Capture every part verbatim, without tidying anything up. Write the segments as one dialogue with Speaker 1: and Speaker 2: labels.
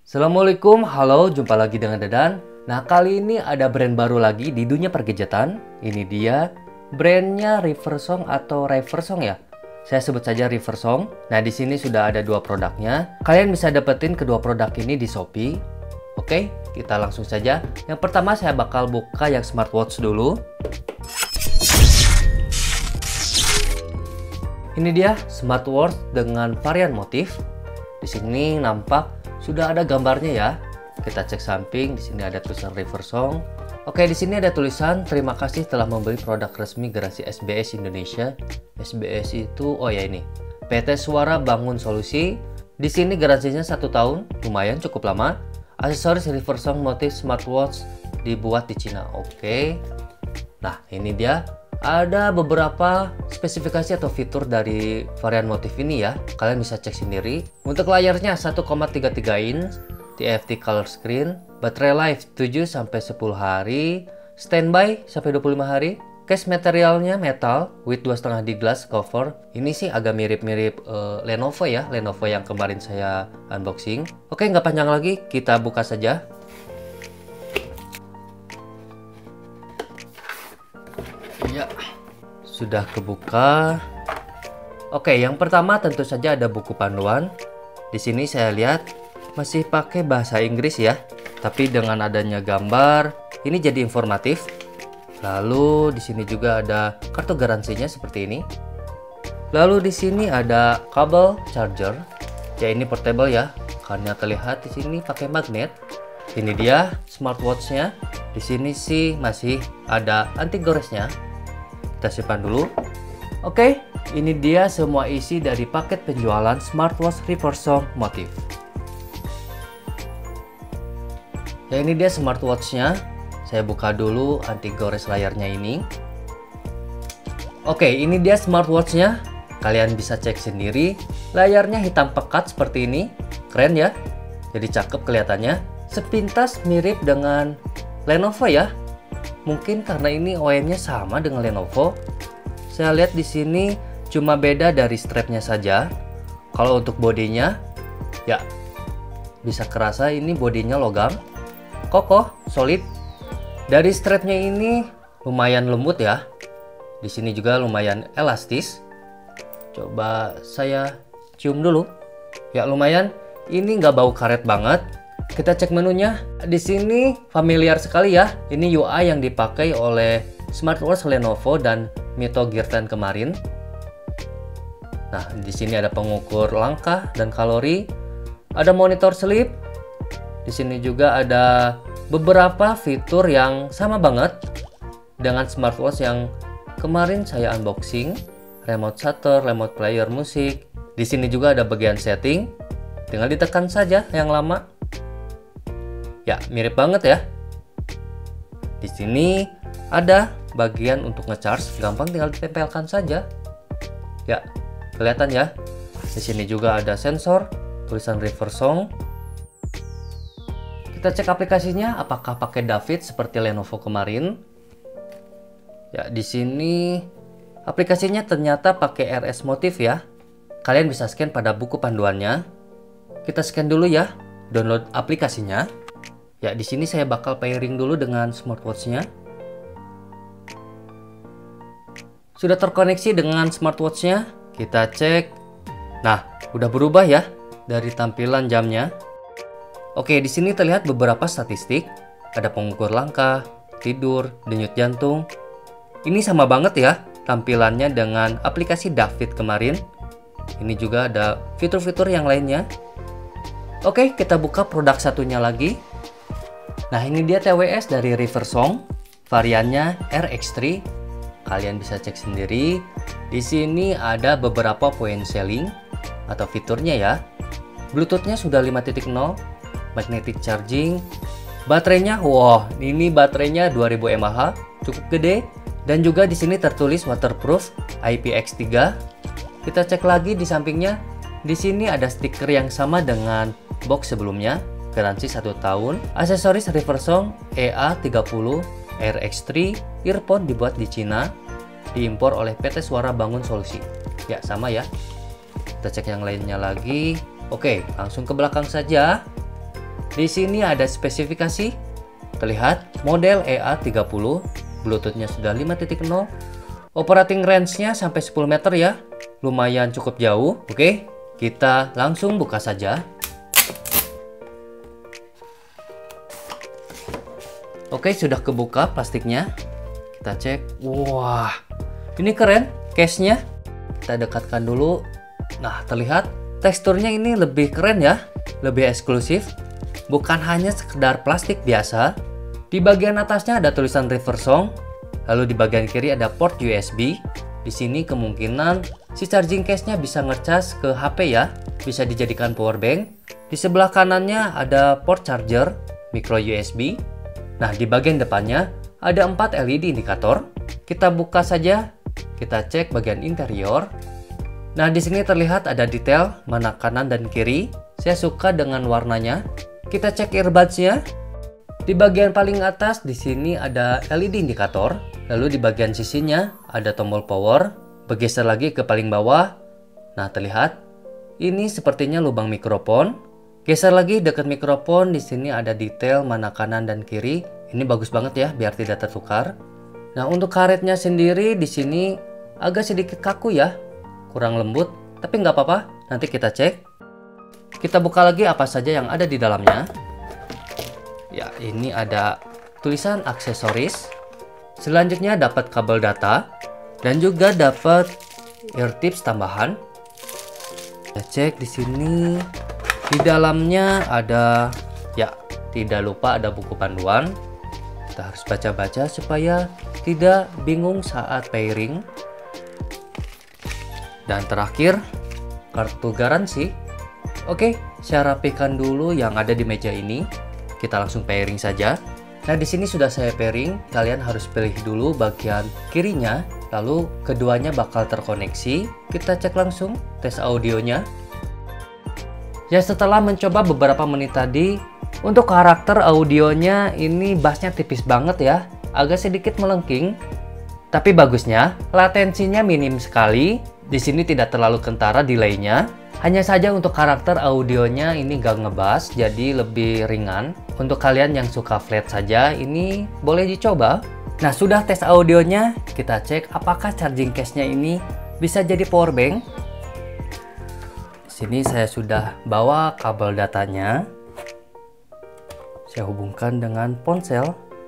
Speaker 1: Assalamualaikum, halo, jumpa lagi dengan Dadan. Nah, kali ini ada brand baru lagi di dunia pergadgetan. Ini dia, brandnya Riversong atau Riversong ya. Saya sebut saja Riversong. Nah, di sini sudah ada dua produknya. Kalian bisa dapetin kedua produk ini di Shopee. Oke, kita langsung saja. Yang pertama saya bakal buka yang smartwatch dulu. Ini dia smartwatch dengan varian motif. Di sini nampak sudah ada gambarnya ya. Kita cek samping, di sini ada tulisan Riversong. Oke, di sini ada tulisan terima kasih telah membeli produk resmi garasi S B S Indonesia. S B S itu, oh ya ini, P T Suara Bangun Solusi. Di sini garansinya satu tahun, lumayan cukup lama. Aksesoris Riversong motif smartwatch dibuat di Cina. Oke. Nah, ini dia. Ada beberapa spesifikasi atau fitur dari varian motif ini ya. Kalian bisa cek sendiri. Untuk layarnya satu koma tiga tiga inch, T F T color screen, baterai life tujuh sampai sepuluh hari, standby sampai dua puluh lima hari. Case materialnya metal with dua koma lima D glass cover. Ini sih agak mirip-mirip uh, Lenovo ya, Lenovo yang kemarin saya unboxing. Oke, nggak panjang lagi, kita buka saja. Ya, sudah kebuka. Oke, yang pertama tentu saja ada buku panduan. Di sini saya lihat masih pakai bahasa Inggris ya, tapi dengan adanya gambar, ini jadi informatif. Lalu di sini juga ada kartu garansinya seperti ini. Lalu di sini ada kabel charger. Ya, ini portable ya, karena terlihat di sini pakai magnet. Ini dia smartwatchnya. Di sini sih masih ada anti goresnya. Kita simpan dulu. Oke, ini dia semua isi dari paket penjualan smartwatch Riversong motif. Ya, ini dia smartwatchnya. Saya buka dulu anti gores layarnya ini. Oke, ini dia smartwatchnya. Kalian bisa cek sendiri. Layarnya hitam pekat seperti ini. Keren ya. Jadi cakep kelihatannya. Sepintas mirip dengan Lenovo ya. Mungkin karena ini O E M-nya sama dengan Lenovo. Saya lihat di sini cuma beda dari strapnya saja. Kalau untuk bodinya, ya bisa kerasa ini bodinya logam, kokoh, solid. Dari strapnya ini lumayan lembut ya. Di sini juga lumayan elastis. Coba saya cium dulu. Ya lumayan. Ini nggak bau karet banget. Kita cek menunya. Di sini familiar sekali ya. Ini U I yang dipakai oleh smartwatch Lenovo dan Mito Gear sepuluh kemarin. Nah, di sini ada pengukur langkah dan kalori. Ada monitor sleep. Di sini juga ada beberapa fitur yang sama banget dengan smartwatch yang kemarin saya unboxing. Remote shutter, remote player musik. Di sini juga ada bagian setting. Tinggal ditekan saja yang lama. Ya, mirip banget ya. Di sini ada bagian untuk ngecharge, gampang tinggal ditempelkan saja. Ya, kelihatan ya. Di sini juga ada sensor, tulisan Riversong. Kita cek aplikasinya apakah pakai David seperti Lenovo kemarin. Ya, di sini aplikasinya ternyata pakai R S motif ya. Kalian bisa scan pada buku panduannya. Kita scan dulu ya, download aplikasinya. Ya, di sini saya bakal pairing dulu dengan smartwatchnya. Sudah terkoneksi dengan smartwatchnya. Kita cek. Nah, udah berubah ya dari tampilan jamnya. Oke, di sini terlihat beberapa statistik. Ada pengukur langkah, tidur, denyut jantung. Ini sama banget ya tampilannya dengan aplikasi David kemarin. Ini juga ada fitur-fitur yang lainnya. Oke, kita buka produk satunya lagi. Nah, ini dia T W S dari Riversong, variannya R X tiga. Kalian bisa cek sendiri. Di sini ada beberapa point selling atau fiturnya ya. Bluetooth-nya sudah lima titik nol, magnetic charging. Baterainya, wow, ini baterainya dua ribu mAh, cukup gede. Dan juga di sini tertulis waterproof I P X tiga. Kita cek lagi di sampingnya. Di sini ada stiker yang sama dengan box sebelumnya. Garansi satu tahun. Aksesoris Riversong E A tiga puluh R X tiga, earphone dibuat di Cina, diimpor oleh P T Suara Bangun Solusi. Ya, sama ya. Kita cek yang lainnya lagi. Oke, langsung ke belakang saja. Di sini ada spesifikasi. Terlihat model E A tiga puluh, Bluetooth-nya sudah lima titik nol. Operating range-nya sampai sepuluh meter ya. Lumayan cukup jauh. Oke, kita langsung buka saja. Oke, sudah kebuka plastiknya. Kita cek. Wah, ini keren case-nya. Kita dekatkan dulu. Nah, terlihat teksturnya ini lebih keren ya, lebih eksklusif. Bukan hanya sekedar plastik biasa. Di bagian atasnya ada tulisan Riversong. Lalu di bagian kiri ada port U S B. Di sini kemungkinan si charging case-nya bisa ngecas ke H P ya, bisa dijadikan power bank. Di sebelah kanannya ada port charger micro U S B. Nah, di bagian depannya ada empat L E D indikator. Kita buka saja. Kita cek bagian interior. Nah, di sini terlihat ada detail mana kanan dan kiri. Saya suka dengan warnanya. Kita cek earbuds-nya. Di bagian paling atas di sini ada L E D indikator. Lalu di bagian sisinya ada tombol power. Bergeser lagi ke paling bawah. Nah, terlihat ini sepertinya lubang mikrofon. Geser lagi dekat mikrofon, di sini ada detail mana kanan dan kiri. Ini bagus banget ya biar tidak tertukar. Nah, untuk karetnya sendiri di sini agak sedikit kaku ya. Kurang lembut, tapi nggak apa-apa. Nanti kita cek. Kita buka lagi apa saja yang ada di dalamnya. Ya, ini ada tulisan aksesoris. Selanjutnya dapat kabel data dan juga dapat ear tips tambahan. Kita cek di sini. Di dalamnya ada, ya, tidak lupa ada buku panduan. Kita harus baca-baca supaya tidak bingung saat pairing. Dan terakhir, kartu garansi. Oke, saya rapikan dulu yang ada di meja ini. Kita langsung pairing saja. Nah, di sini sudah saya pairing. Kalian harus pilih dulu bagian kirinya, lalu keduanya bakal terkoneksi. Kita cek langsung tes audionya. Ya, setelah mencoba beberapa menit tadi, untuk karakter audionya ini bassnya tipis banget ya, agak sedikit melengking. Tapi bagusnya, latensinya minim sekali. Di sini tidak terlalu kentara delaynya. Hanya saja untuk karakter audionya ini gak ngebas, jadi lebih ringan. Untuk kalian yang suka flat saja, ini boleh dicoba. Nah, sudah tes audionya, kita cek apakah charging case-nya ini bisa jadi power bank. Di sini saya sudah bawa kabel datanya. Saya hubungkan dengan ponsel.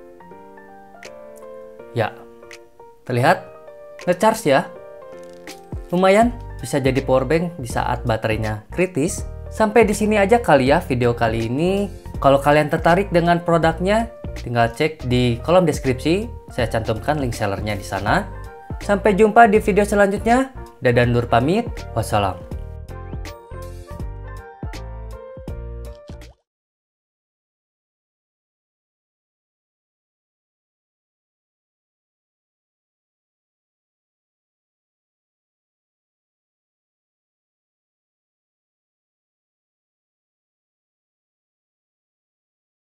Speaker 1: Ya, terlihat nge-charge ya. Lumayan bisa jadi power bank di saat baterainya kritis. Sampai di sini aja kali ya video kali ini. Kalau kalian tertarik dengan produknya, tinggal cek di kolom deskripsi. Saya cantumkan link sellernya di sana. Sampai jumpa di video selanjutnya. Dadah Nur pamit. Wassalam.